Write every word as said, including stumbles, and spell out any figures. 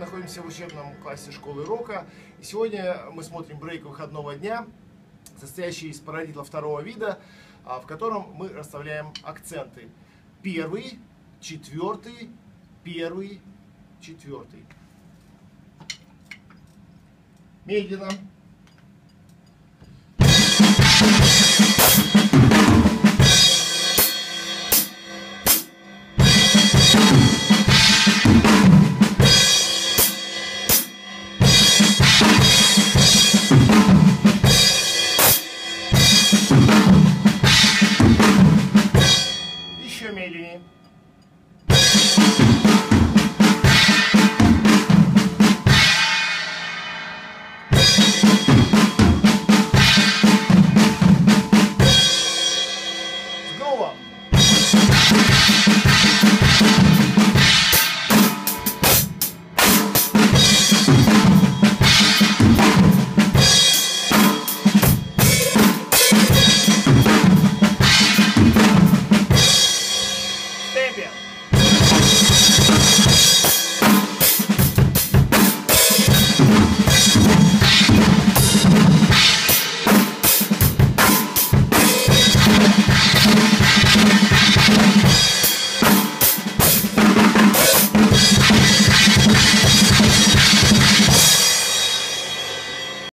находимся в учебном классе школы Рока. И сегодня мы смотрим брейк выходного дня, состоящий из парадидла второго вида, в котором мы расставляем акценты. Первый, четвертый, первый, четвертый. Медленно.